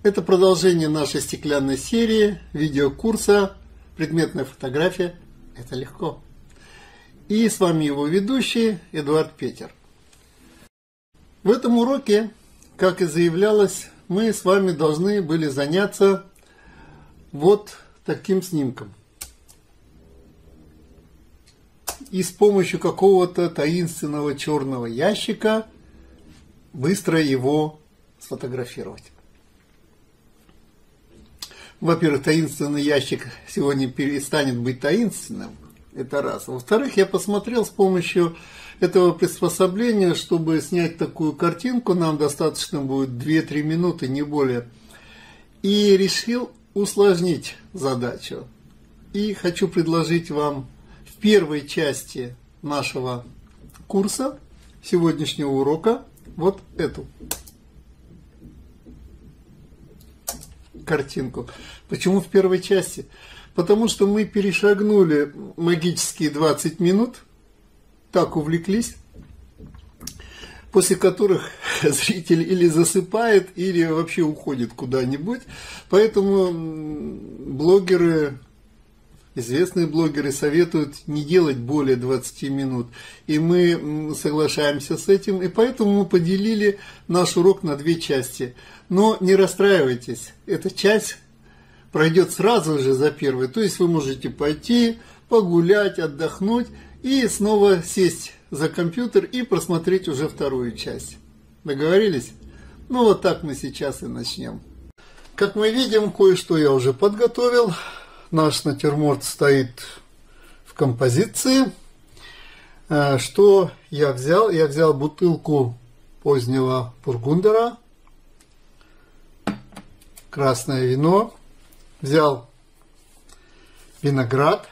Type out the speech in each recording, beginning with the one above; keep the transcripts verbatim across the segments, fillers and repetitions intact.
Это продолжение нашей стеклянной серии видеокурса «Предметная фотография. Это легко». И с вами его ведущий Эдуард Петер. В этом уроке, как и заявлялось, мы с вами должны были заняться вот таким снимком. И с помощью какого-то таинственного черного ящика быстро его сфотографировать. Во-первых, таинственный ящик сегодня перестанет быть таинственным. Это раз. Во-вторых, я посмотрел с помощью этого приспособления, чтобы снять такую картинку, нам достаточно будет две-три минуты, не более. И решил усложнить задачу. И хочу предложить вам в первой части нашего курса, сегодняшнего урока, вот эту картинку. Почему в первой части? Потому что мы перешагнули магические двадцать минут, так увлеклись, после которых зритель или засыпает, или вообще уходит куда-нибудь. Поэтому блогеры, известные блогеры советуют не делать более двадцати минут. И мы соглашаемся с этим. И поэтому мы поделили наш урок на две части. Но не расстраивайтесь, эта часть пройдет сразу же за первой. То есть вы можете пойти, погулять, отдохнуть и снова сесть за компьютер и просмотреть уже вторую часть. Договорились? Ну вот так мы сейчас и начнем. Как мы видим, кое-что я уже подготовил. Наш натюрморт стоит в композиции. Что я взял? Я взял бутылку позднего бургундера, красное вино, взял виноград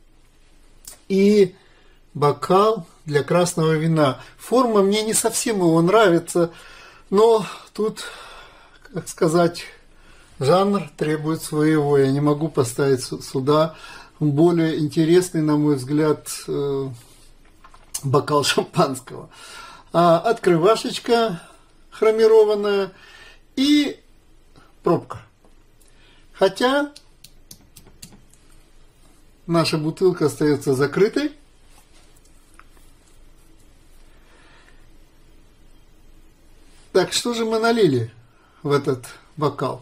и бокал для красного вина. Форма мне не совсем его нравится, но тут, как сказать, жанр требует своего. Я не могу поставить сюда более интересный, на мой взгляд, бокал шампанского. Открывашечка хромированная и пробка. Хотя наша бутылка остается закрытой. Так, что же мы налили в этот бокал?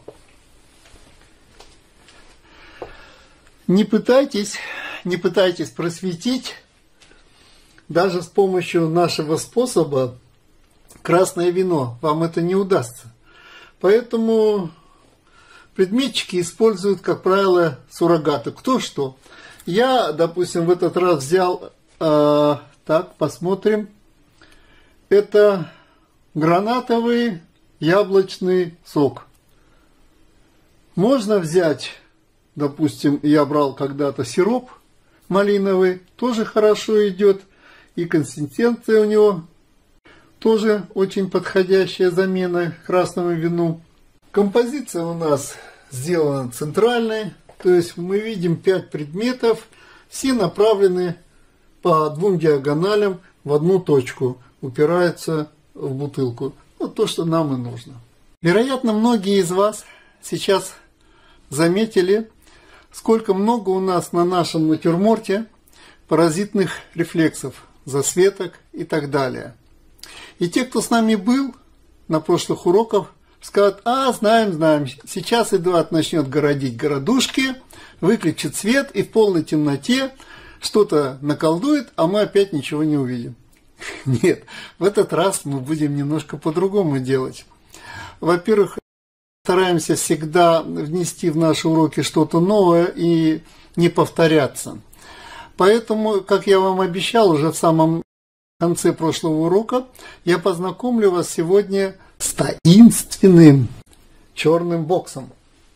Не пытайтесь, не пытайтесь просветить даже с помощью нашего способа красное вино. Вам это не удастся. Поэтому предметчики используют, как правило, суррогаты. Кто что. Я, допустим, в этот раз взял, э, так, посмотрим. Это гранатовый яблочный сок. Можно взять, допустим, я брал когда-то сироп малиновый, тоже хорошо идет. И консистенция у него тоже очень подходящая замена красному вину. Композиция у нас сделана центральной, то есть мы видим пять предметов, все направлены по двум диагоналям в одну точку, упираются в бутылку. Вот то, что нам и нужно. Вероятно, многие из вас сейчас заметили, сколько много у нас на нашем натюрморте паразитных рефлексов, засветок и так далее. И те, кто с нами был на прошлых уроках, скажут: а, знаем, знаем, сейчас Эдуард начнет городить городушки, выключит свет и в полной темноте что-то наколдует, а мы опять ничего не увидим. Нет, в этот раз мы будем немножко по-другому делать. Во-первых, стараемся всегда внести в наши уроки что-то новое и не повторяться. Поэтому, как я вам обещал уже в самом конце прошлого урока, я познакомлю вас сегодня с таинственным черным боксом.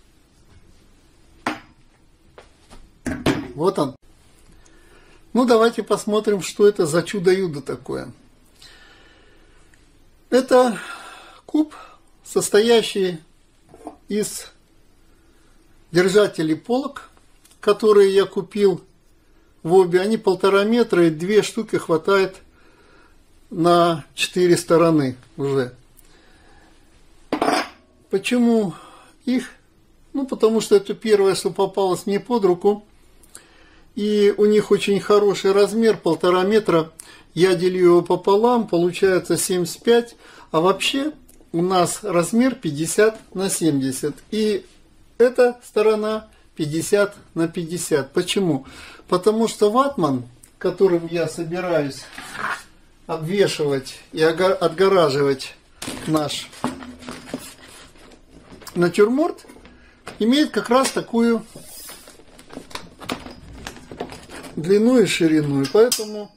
Вот он. Ну, давайте посмотрим, что это за чудо-юдо такое. Это куб, состоящий из держателей полок, которые я купил в обе. Они полтора метра, и две штуки хватает на четыре стороны уже. Почему их, ну, потому что это первое, что попалось мне под руку. И у них очень хороший размер, полтора метра. Я делю его пополам, получается семьдесят пять. А вообще у нас размер пятьдесят на семьдесят. И эта сторона пятьдесят на пятьдесят. Почему? Потому что ватман, которым я собираюсь обвешивать и отгораживать наш натюрморт, имеет как раз такую длину и ширину. И поэтому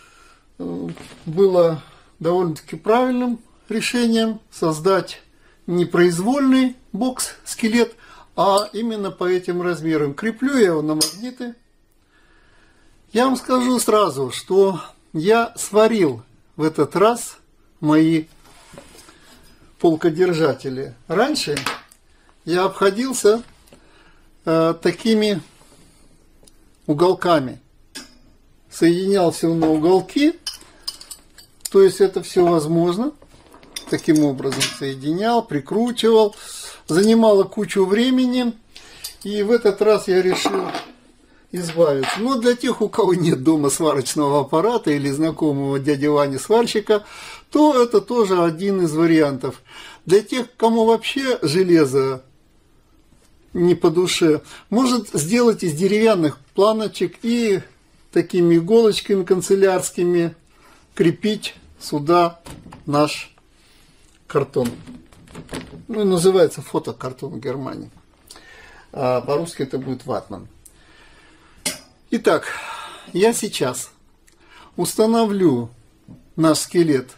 было довольно-таки правильным решением создать не произвольный бокс-скелет, а именно по этим размерам. Креплю я его на магниты. Я вам скажу сразу, что я сварил в этот раз мои полкодержатели. Раньше я обходился э, такими уголками. Соединял все на уголки. То есть это все возможно. Таким образом соединял, прикручивал. Занимало кучу времени. И в этот раз я решил избавиться. Но для тех, у кого нет дома сварочного аппарата или знакомого дяди Вани сварщика, то это тоже один из вариантов. Для тех, кому вообще железо не по душе, может сделать из деревянных планочек и такими иголочками канцелярскими крепить сюда наш картон. Ну, называется фотокартон в Германии. А по-русски это будет ватман. Итак, я сейчас установлю наш скелет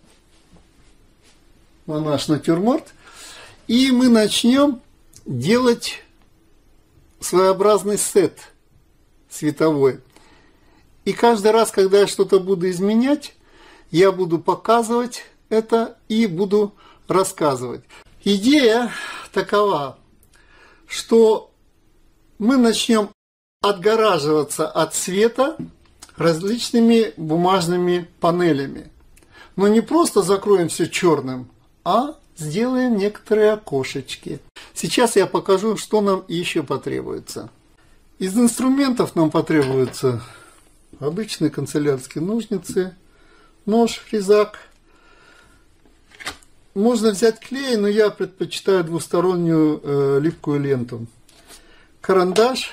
на наш натюрморт, и мы начнем делать своеобразный сет световой. И каждый раз, когда я что-то буду изменять, я буду показывать это и буду рассказывать. Идея такова, что мы начнем отгораживаться от света различными бумажными панелями. Но не просто закроем все черным, а сделаем некоторые окошечки. Сейчас я покажу, что нам еще потребуется. Из инструментов нам потребуются обычные канцелярские ножницы, нож, резак. Можно взять клей, но я предпочитаю двустороннюю э, липкую ленту. Карандаш,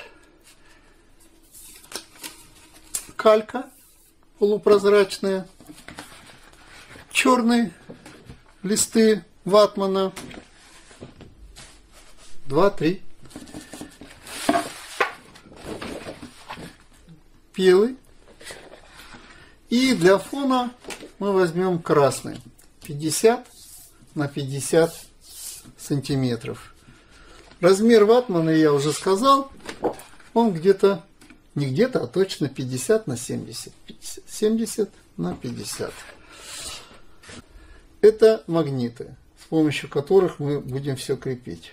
калька полупрозрачная, черные листы ватмана, два-три, белый, и для фона мы возьмем красный, пятьдесят на пятьдесят сантиметров. Размер ватмана я уже сказал, он где-то, не где-то, а точно пятьдесят на семьдесят. семьдесят на пятьдесят. Это магниты, с помощью которых мы будем все крепить.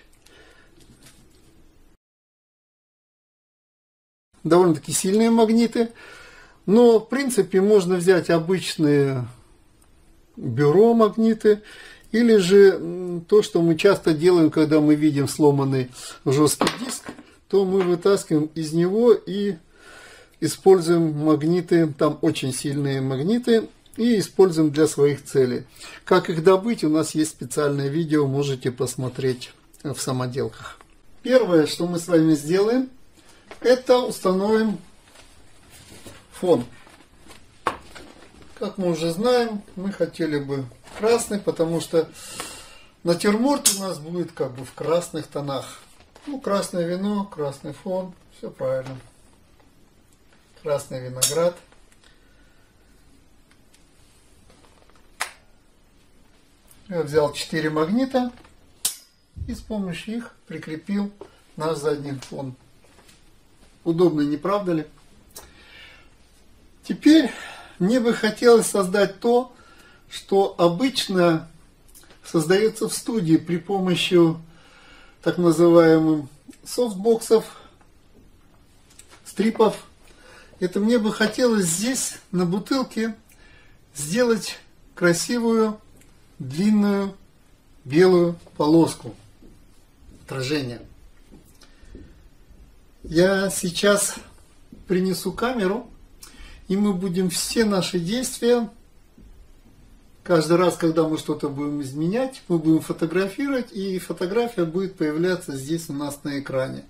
Довольно-таки сильные магниты, но в принципе можно взять обычные бюро магниты, или же то, что мы часто делаем, когда мы видим сломанный жесткий диск, то мы вытаскиваем из него и используем магниты, там очень сильные магниты, и используем для своих целей. Как их добыть, у нас есть специальное видео, можете посмотреть в самоделках. Первое, что мы с вами сделаем, это установим фон. Как мы уже знаем, мы хотели бы красный, потому что натюрморт у нас будет как бы в красных тонах. Ну, красное вино, красный фон, все правильно. Красный виноград. Я взял четыре магнита и с помощью их прикрепил наш задний фон. Удобно, не правда ли? Теперь мне бы хотелось создать то, что обычно создается в студии при помощи так называемых софтбоксов, стрипов. Это мне бы хотелось здесь на бутылке сделать красивую длинную белую полоску. отражение. Я сейчас принесу камеру, и мы будем все наши действия, каждый раз, когда мы что-то будем изменять, мы будем фотографировать, и фотография будет появляться здесь у нас на экране.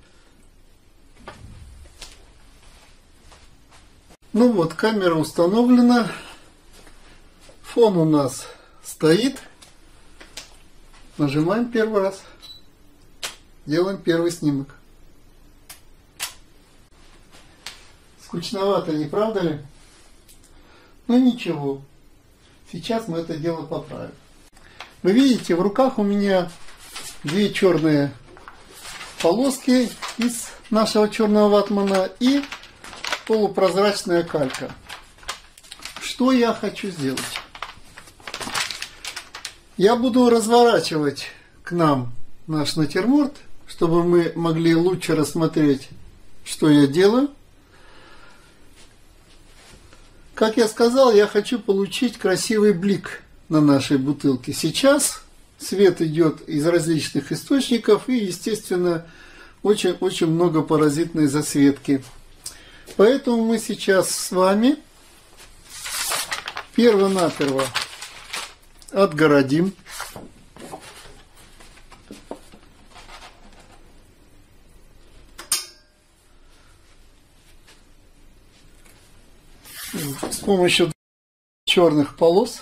Ну вот, камера установлена, фон у нас стоит. Нажимаем первый раз, делаем первый снимок. Скучновато, не правда ли? Ну ничего, сейчас мы это дело поправим. Вы видите, в руках у меня две черные полоски из нашего черного ватмана и полупрозрачная калька. Что я хочу сделать? Я буду разворачивать к нам наш натюрморт, чтобы мы могли лучше рассмотреть, что я делаю. Как я сказал, я хочу получить красивый блик на нашей бутылке. Сейчас свет идет из различных источников и, естественно, очень-очень много паразитной засветки. Поэтому мы сейчас с вами перво-наперво отгородим с помощью черных полос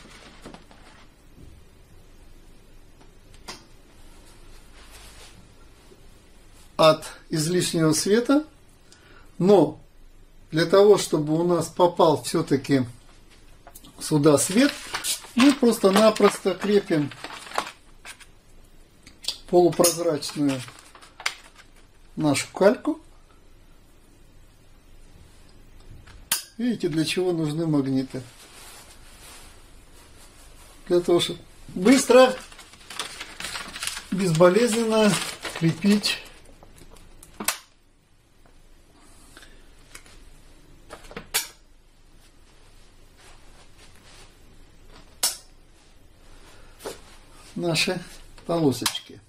от излишнего света, но для того, чтобы у нас попал все-таки сюда свет, мы просто-напросто крепим полупрозрачную нашу кальку. Видите, для чего нужны магниты? Для того, чтобы быстро, безболезненно крепить наши полосочки.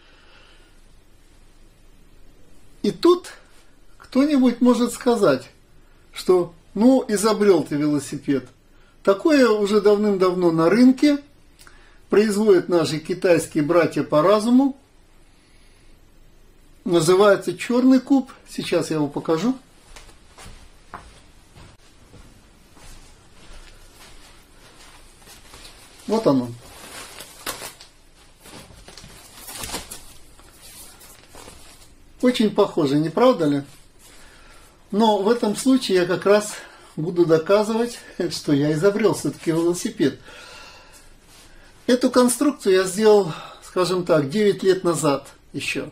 И тут кто-нибудь может сказать, что ну, изобрел ты велосипед. Такое уже давным-давно на рынке производят наши китайские братья по разуму. Называется черный куб. Сейчас я его покажу. Вот оно. Очень похоже, не правда ли? Но в этом случае я как раз буду доказывать, что я изобрел все-таки велосипед. Эту конструкцию я сделал, скажем так, девять лет назад еще.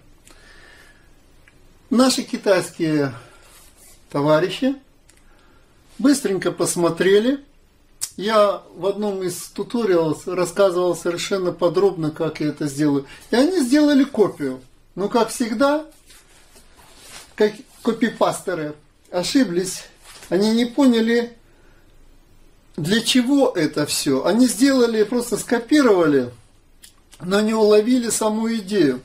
Наши китайские товарищи быстренько посмотрели. Я в одном из туториалов рассказывал совершенно подробно, как я это сделаю. И они сделали копию. Но, как всегда, как копипастеры ошиблись. Они не поняли, для чего это все. Они сделали, просто скопировали, но не уловили саму идею.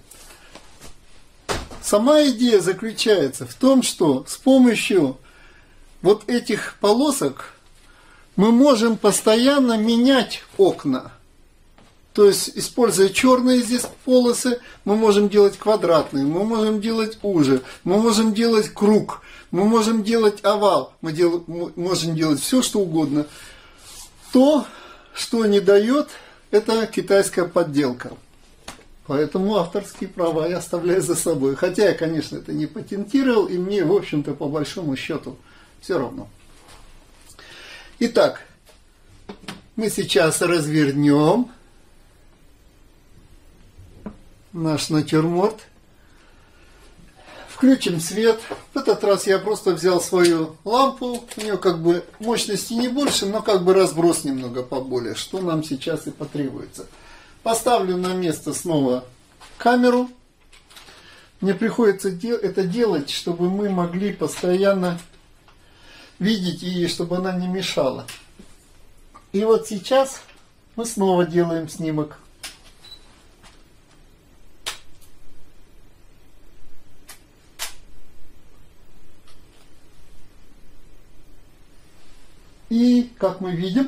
Сама идея заключается в том, что с помощью вот этих полосок мы можем постоянно менять окна. То есть, используя черные здесь полосы, мы можем делать квадратные, мы можем делать уже, мы можем делать круг, мы можем делать овал, мы, дел, мы можем делать все, что угодно. То, что не дает, это китайская подделка. Поэтому авторские права я оставляю за собой. Хотя я, конечно, это не патентировал, и мне, в общем-то, по большому счету, все равно. Итак, мы сейчас развернем наш натюрморт. Включим свет. В этот раз я просто взял свою лампу. У нее как бы мощности не больше, но как бы разброс немного поболее, что нам сейчас и потребуется. Поставлю на место снова камеру. Мне приходится это делать, чтобы мы могли постоянно видеть и чтобы она не мешала. И вот сейчас мы снова делаем снимок. И, как мы видим,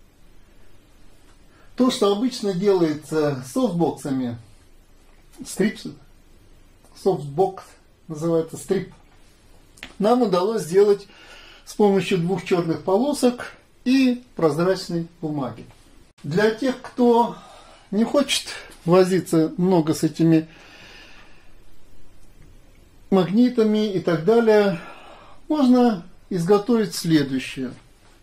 то, что обычно делается софтбоксами, стрипс, софтбокс называется стрип, нам удалось сделать с помощью двух черных полосок и прозрачной бумаги. Для тех, кто не хочет возиться много с этими магнитами и так далее, можно изготовить следующее.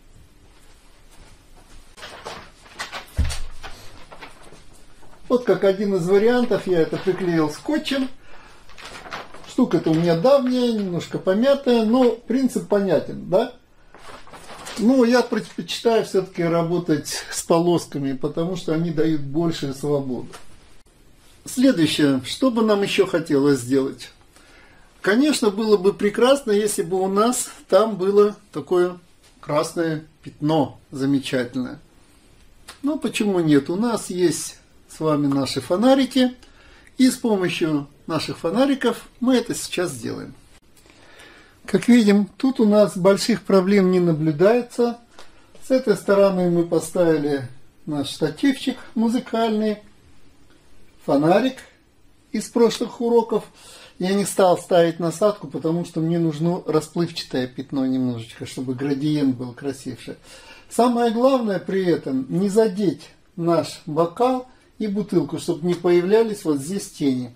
Вот как один из вариантов, я это приклеил скотчем. Штука-то у меня давняя, немножко помятая, но принцип понятен, да? Но я предпочитаю все-таки работать с полосками, потому что они дают большую свободу. Следующее, что бы нам еще хотелось сделать? Конечно, было бы прекрасно, если бы у нас там было такое красное пятно замечательное. Но почему нет? У нас есть с вами наши фонарики, и с помощью наших фонариков мы это сейчас сделаем. Как видим, тут у нас больших проблем не наблюдается. С этой стороны мы поставили наш штативчик музыкальный, фонарик из прошлых уроков. Я не стал ставить насадку, потому что мне нужно расплывчатое пятно немножечко, чтобы градиент был красивше. Самое главное при этом не задеть наш бокал и бутылку, чтобы не появлялись вот здесь тени.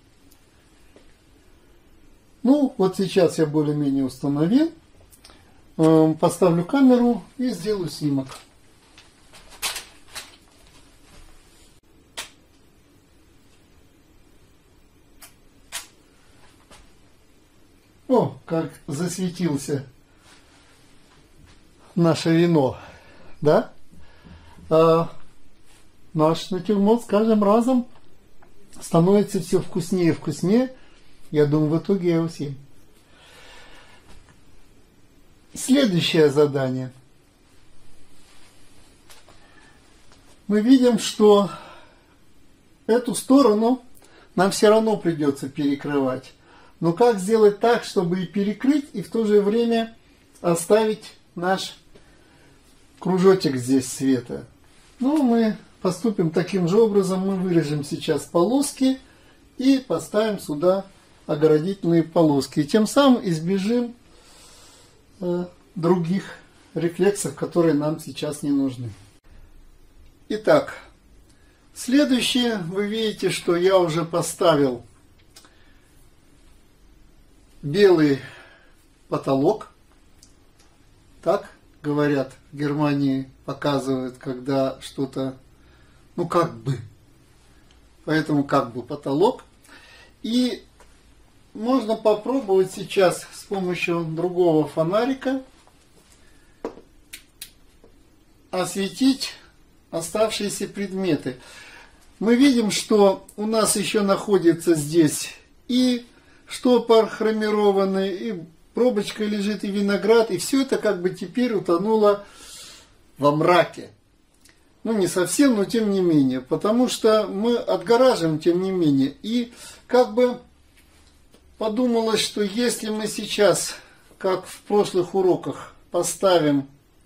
Ну, вот сейчас я более-менее установил. Поставлю камеру и сделаю снимок. О, как засветился наше вино, да? А наш натюрморт с каждым разом становится все вкуснее и вкуснее. Я думаю, в итоге я его съем. Следующее задание. Мы видим, что эту сторону нам все равно придется перекрывать. Но как сделать так, чтобы и перекрыть, и в то же время оставить наш кружочек здесь света? Ну, мы поступим таким же образом. Мы вырежем сейчас полоски и поставим сюда оградительные полоски. И тем самым избежим э, других рефлексов, которые нам сейчас не нужны. Итак, следующее. Вы видите, что я уже поставил белый потолок. Так говорят в Германии, показывают, когда что-то, ну как бы. Поэтому как бы потолок. И можно попробовать сейчас с помощью другого фонарика осветить оставшиеся предметы. Мы видим, что у нас еще находится здесь и штопор хромированный, и пробочка лежит, и виноград, и все это как бы теперь утонуло во мраке. Ну, не совсем, но тем не менее, потому что мы отгораживаем, тем не менее, и как бы подумалось, что если мы сейчас, как в прошлых уроках, поставим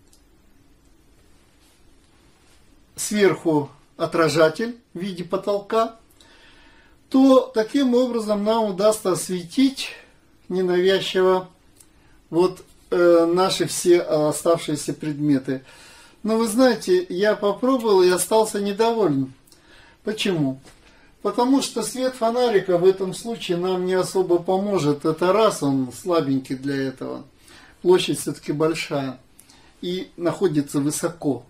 сверху отражатель в виде потолка, то таким образом нам удастся осветить ненавязчиво вот э, наши все оставшиеся предметы. Но вы знаете, я попробовал и остался недоволен. Почему? Потому что свет фонарика в этом случае нам не особо поможет. Это раз, он слабенький для этого. Площадь все-таки большая и находится высоко.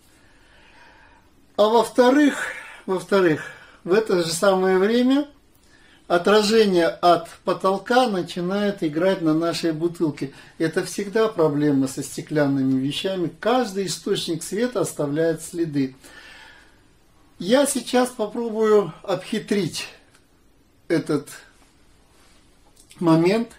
А во-вторых, во-вторых, в это же самое время отражение от потолка начинает играть на нашей бутылке. Это всегда проблема со стеклянными вещами. Каждый источник света оставляет следы. Я сейчас попробую обхитрить этот момент.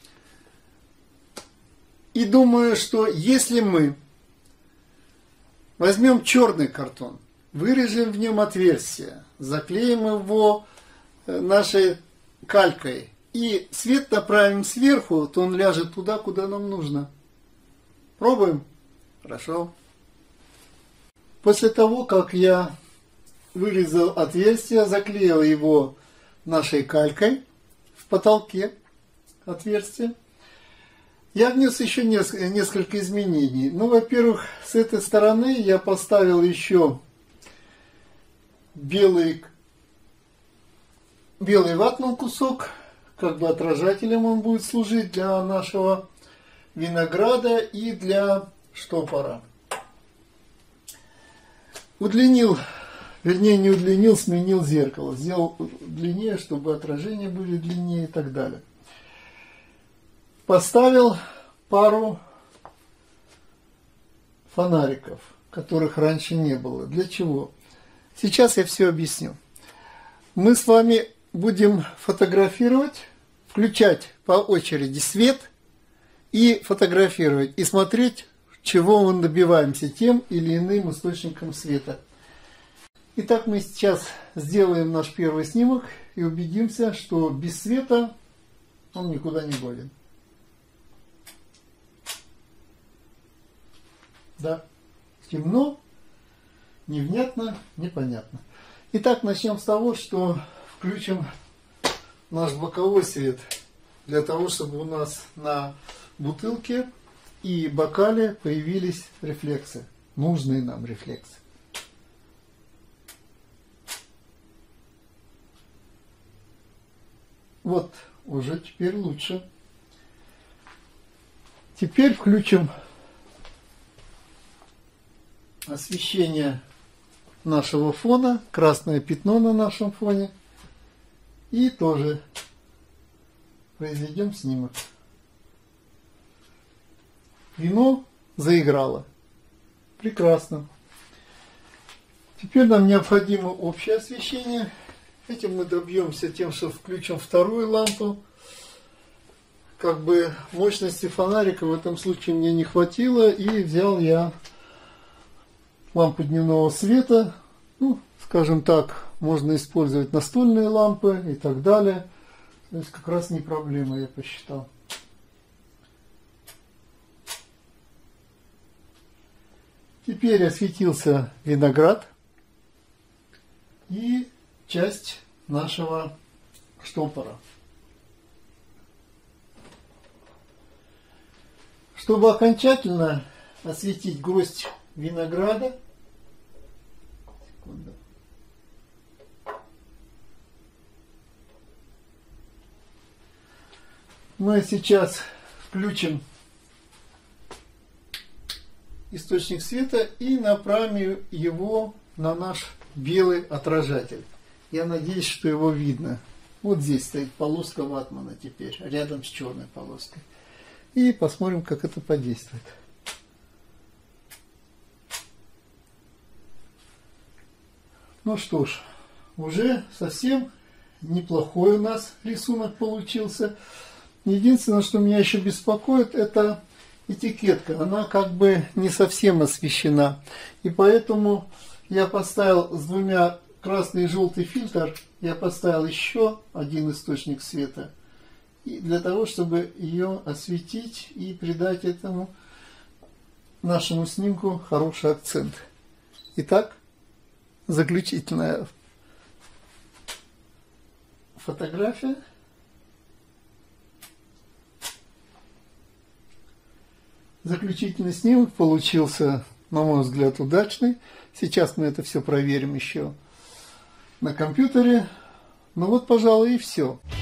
И думаю, что если мы возьмем черный картон, вырежем в нем отверстие, заклеим его нашей калькой и свет направим сверху, то он ляжет туда, куда нам нужно. Пробуем? Хорошо. После того, как я вырезал отверстие, заклеил его нашей калькой в потолке отверстие, я внес еще несколько изменений. Ну, во-первых, с этой стороны я поставил еще белый, белый ватман кусок, как бы отражателем он будет служить для нашего винограда и для штопора. Удлинил, вернее не удлинил, сменил зеркало. Сделал длиннее, чтобы отражения были длиннее и так далее. Поставил пару фонариков, которых раньше не было. Для чего? Сейчас я все объясню. Мы с вами будем фотографировать, включать по очереди свет и фотографировать, и смотреть, чего мы добиваемся тем или иным источником света. Итак, мы сейчас сделаем наш первый снимок и убедимся, что без света он никуда не годен. Да, темно, невнятно, непонятно. Итак, начнем с того, что включим наш боковой свет, для того, чтобы у нас на бутылке и бокале появились рефлексы, нужные нам рефлексы. Вот, уже теперь лучше. Теперь включим освещение нашего фона, красное пятно на нашем фоне, и тоже произведем снимок. Вино заиграло. Прекрасно. Теперь нам необходимо общее освещение. Этим мы добьемся тем, что включим вторую лампу. Как бы мощности фонарика в этом случае мне не хватило, и взял я лампу дневного света. Ну, скажем так, можно использовать настольные лампы и так далее. То есть как раз не проблема, я посчитал. Теперь осветился виноград и часть нашего штопора. Чтобы окончательно осветить гроздь винограда, секунду. Мы сейчас включим источник света и направим его на наш белый отражатель. Я надеюсь, что его видно. Вот здесь стоит полоска ватмана теперь, рядом с черной полоской. И посмотрим, как это подействует. Ну что ж, уже совсем неплохой у нас рисунок получился. Единственное, что меня еще беспокоит, это этикетка. Она как бы не совсем освещена. И поэтому я поставил с двумя красный и желтый фильтр, я поставил еще один источник света. И для того, чтобы ее осветить и придать этому нашему снимку хороший акцент. Итак, заключительная фотография. Заключительный снимок получился, на мой взгляд, удачный. Сейчас мы это все проверим еще на компьютере. Ну вот, пожалуй, и все.